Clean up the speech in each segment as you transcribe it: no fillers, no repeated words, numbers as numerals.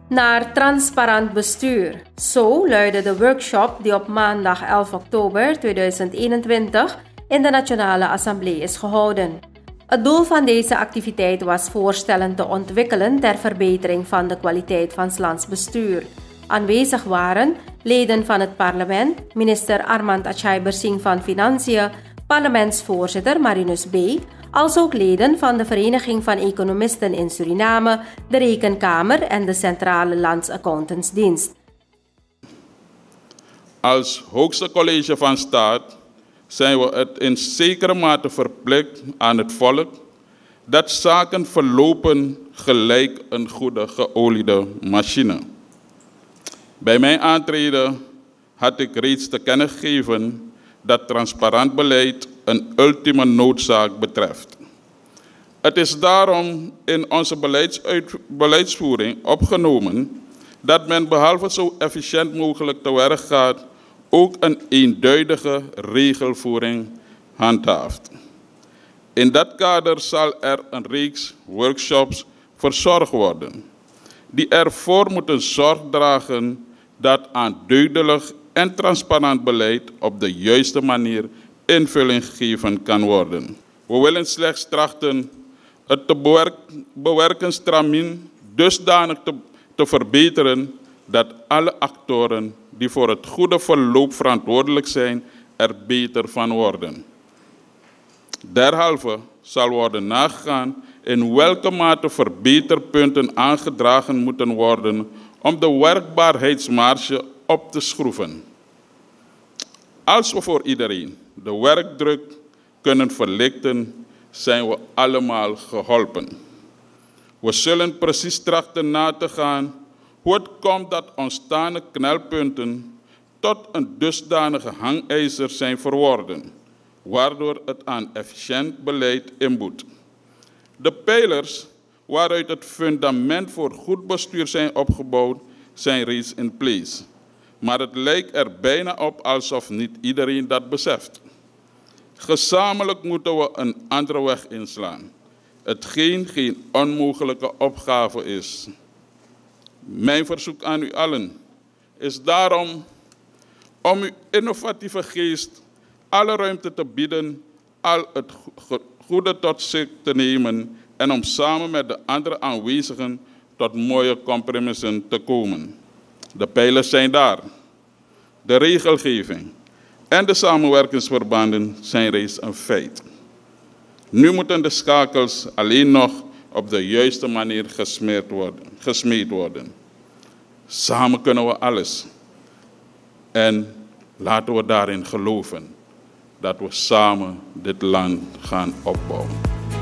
naar transparant bestuur. Zo luidde de workshop die op maandag 11 oktober 2021 in de Nationale Assemblée is gehouden. Het doel van deze activiteit was voorstellen te ontwikkelen ter verbetering van de kwaliteit van 's lands bestuur. Aanwezig waren leden van het parlement, minister Armand Achai-Bersing van Financiën, parlementsvoorzitter Marinus B., alsook leden van de Vereniging van Economisten in Suriname, de Rekenkamer en de Centrale Landsaccountantsdienst. Als hoogste college van staat zijn we het in zekere mate verplicht aan het volk dat zaken verlopen gelijk een goede geoliede machine. Bij mijn aantreden had ik reeds te kennen gegeven dat transparant beleid een ultieme noodzaak betreft. Het is daarom in onze beleidsvoering opgenomen dat men behalve zo efficiënt mogelijk te werk gaat, ook een eenduidige regelvoering handhaaft. In dat kader zal er een reeks workshops verzorgd worden, die ervoor moeten zorg dragen dat aan duidelijk en transparant beleid op de juiste manier invulling gegeven kan worden. We willen slechts trachten het te bewerken stramien dusdanig te verbeteren dat alle actoren die voor het goede verloop verantwoordelijk zijn, er beter van worden. Derhalve zal worden nagegaan in welke mate verbeterpunten aangedragen moeten worden om de werkbaarheidsmarge op te schroeven. Als we voor iedereen de werkdruk kunnen verlichten, zijn we allemaal geholpen. We zullen precies trachten na te gaan hoe het komt dat ontstane knelpunten tot een dusdanige hangijzer zijn verworden, waardoor het aan efficiënt beleid inboet. De pijlers waaruit het fundament voor goed bestuur zijn opgebouwd, zijn reeds in place. Maar het lijkt er bijna op alsof niet iedereen dat beseft. Gezamenlijk moeten we een andere weg inslaan, hetgeen geen onmogelijke opgave is. Mijn verzoek aan u allen is daarom om uw innovatieve geest alle ruimte te bieden, al het goede tot zich te nemen en om samen met de andere aanwezigen tot mooie compromissen te komen. De pijlers zijn daar. De regelgeving en de samenwerkingsverbanden zijn reeds een feit. Nu moeten de schakels alleen nog op de juiste manier gesmeed worden. Samen kunnen we alles. En laten we daarin geloven dat we samen dit land gaan opbouwen.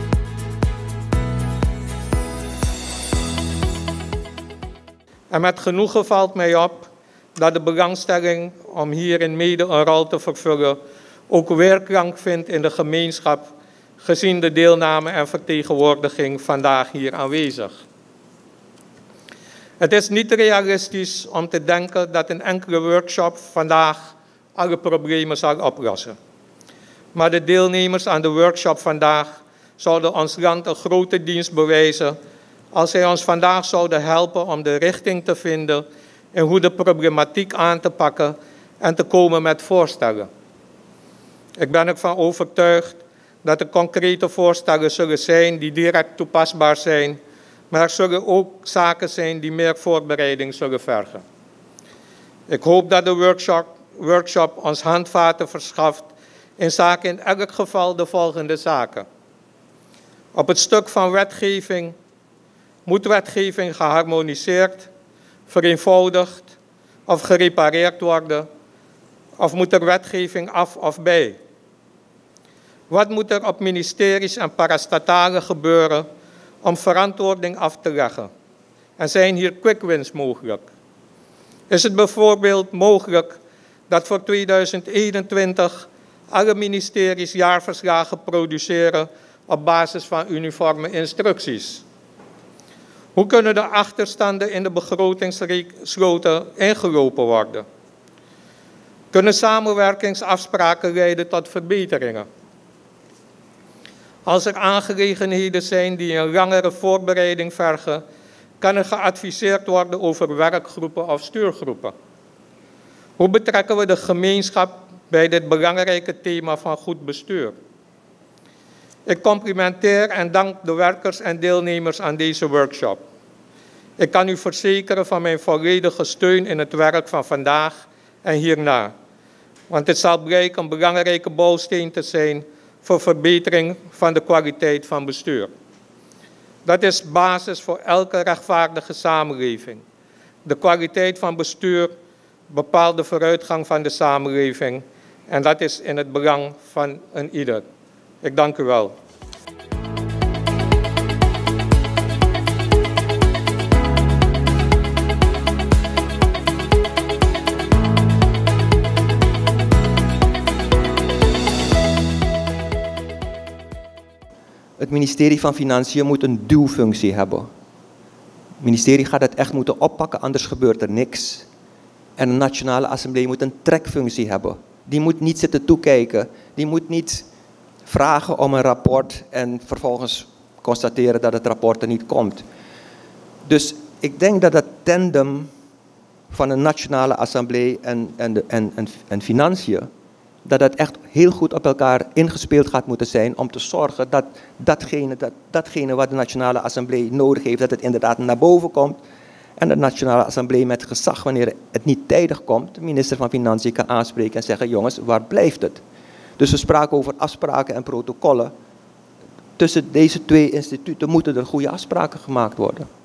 En met genoegen valt mij op dat de belangstelling om hierin mede een rol te vervullen ook weerklank vindt in de gemeenschap, gezien de deelname en vertegenwoordiging vandaag hier aanwezig. Het is niet realistisch om te denken dat een enkele workshop vandaag alle problemen zal oplossen. Maar de deelnemers aan de workshop vandaag zouden ons land een grote dienst bewijzen als zij ons vandaag zouden helpen om de richting te vinden en hoe de problematiek aan te pakken en te komen met voorstellen. Ik ben ervan overtuigd dat er concrete voorstellen zullen zijn die direct toepasbaar zijn, maar er zullen ook zaken zijn die meer voorbereiding zullen vergen. Ik hoop dat de workshop ons handvaten verschaft in zaken in elk geval de volgende zaken. Op het stuk van wetgeving moet wetgeving geharmoniseerd, vereenvoudigd of gerepareerd worden, of moet er wetgeving af of bij? Wat moet er op ministeries en parastatalen gebeuren om verantwoording af te leggen? En zijn hier quick wins mogelijk? Is het bijvoorbeeld mogelijk dat voor 2021 alle ministeries jaarverslagen produceren op basis van uniforme instructies? Hoe kunnen de achterstanden in de begrotingssloten ingelopen worden? Kunnen samenwerkingsafspraken leiden tot verbeteringen? Als er aangelegenheden zijn die een langere voorbereiding vergen, kan er geadviseerd worden over werkgroepen of stuurgroepen? Hoe betrekken we de gemeenschap bij dit belangrijke thema van goed bestuur? Ik complimenteer en dank de werkers en deelnemers aan deze workshop. Ik kan u verzekeren van mijn volledige steun in het werk van vandaag en hierna. Want het zal blijken een belangrijke bouwsteen te zijn voor verbetering van de kwaliteit van bestuur. Dat is basis voor elke rechtvaardige samenleving. De kwaliteit van bestuur bepaalt de vooruitgang van de samenleving. En dat is in het belang van een ieder. Ik dank u wel. Het ministerie van Financiën moet een duwfunctie hebben. Het ministerie gaat het echt moeten oppakken, anders gebeurt er niks. En de Nationale Assemblée moet een trekfunctie hebben. Die moet niet zitten toekijken. Die moet niet vragen om een rapport en vervolgens constateren dat het rapport er niet komt. Dus ik denk dat het tandem van de Nationale Assemblée en Financiën, dat het echt heel goed op elkaar ingespeeld gaat moeten zijn om te zorgen dat datgene wat de Nationale Assemblée nodig heeft, dat het inderdaad naar boven komt. En de Nationale Assemblée met gezag, wanneer het niet tijdig komt, de minister van Financiën kan aanspreken en zeggen, jongens, waar blijft het? Dus we spraken over afspraken en protocollen. Tussen deze twee instituten moeten er goede afspraken gemaakt worden.